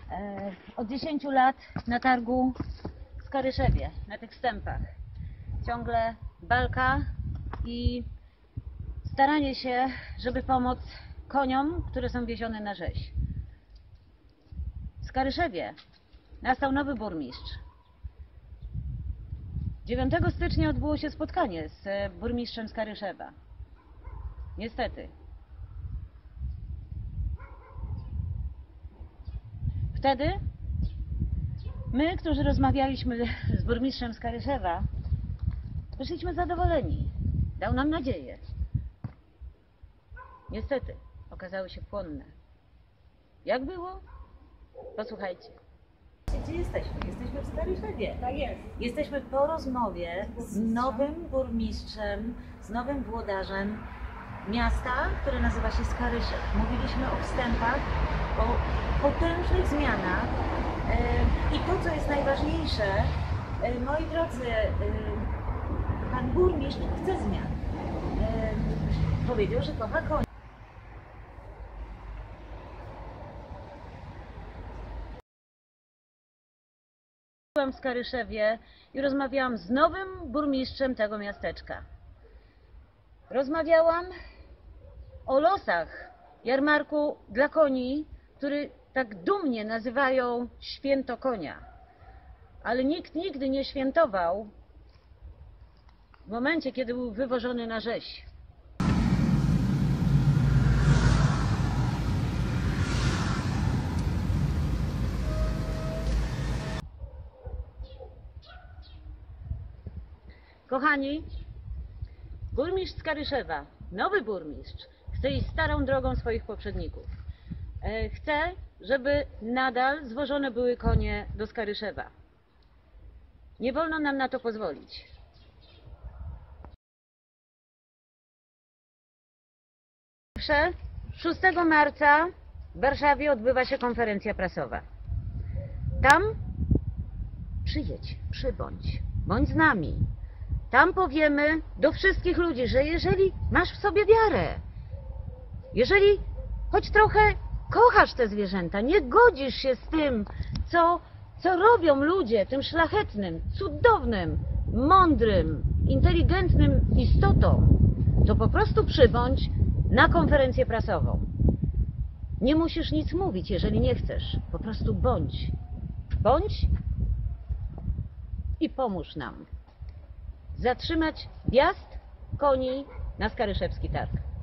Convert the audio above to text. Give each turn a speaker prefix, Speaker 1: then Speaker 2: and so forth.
Speaker 1: Od 10 lat na targu w Skaryszewie, na tych wstępach. Ciągle walka i staranie się, żeby pomóc koniom, które są wiezione na rzeź. W Skaryszewie nastał nowy burmistrz. 9 stycznia odbyło się spotkanie z burmistrzem Skaryszewa. Niestety. Wtedy my, którzy rozmawialiśmy z burmistrzem Skaryszewa, wyszliśmy zadowoleni. Dał nam nadzieję. Niestety, okazały się płonne. Jak było? Posłuchajcie. Gdzie jesteśmy? Jesteśmy w Skaryszewie.
Speaker 2: Tak jest.
Speaker 1: Jesteśmy po rozmowie z nowym burmistrzem, z nowym włodarzem miasta, które nazywa się Skaryszew. Mówiliśmy o wstępach, o potężnych zmianach i to, co jest najważniejsze, moi drodzy, pan burmistrz chce zmian. Powiedział, że kocha konie. Byłam w Skaryszewie i rozmawiałam z nowym burmistrzem tego miasteczka. Rozmawiałam o losach jarmarku dla koni, który tak dumnie nazywają Święto Konia. Ale nikt nigdy nie świętował w momencie, kiedy był wywożony na rzeź. Kochani, burmistrz Skaryszewa, nowy burmistrz, chce iść starą drogą swoich poprzedników. Chce, żeby nadal zwożone były konie do Skaryszewa. Nie wolno nam na to pozwolić. 6 marca w Warszawie odbywa się konferencja prasowa. Tam przyjedź, przybądź, bądź z nami. Tam powiemy do wszystkich ludzi, że jeżeli masz w sobie wiarę, jeżeli choć trochę kochasz te zwierzęta, nie godzisz się z tym, co robią ludzie, tym szlachetnym, cudownym, mądrym, inteligentnym istotom, to po prostu przybądź na konferencję prasową. Nie musisz nic mówić, jeżeli nie chcesz. Po prostu bądź. Bądź i pomóż nam zatrzymać wjazd koni na Skaryszewski Targ.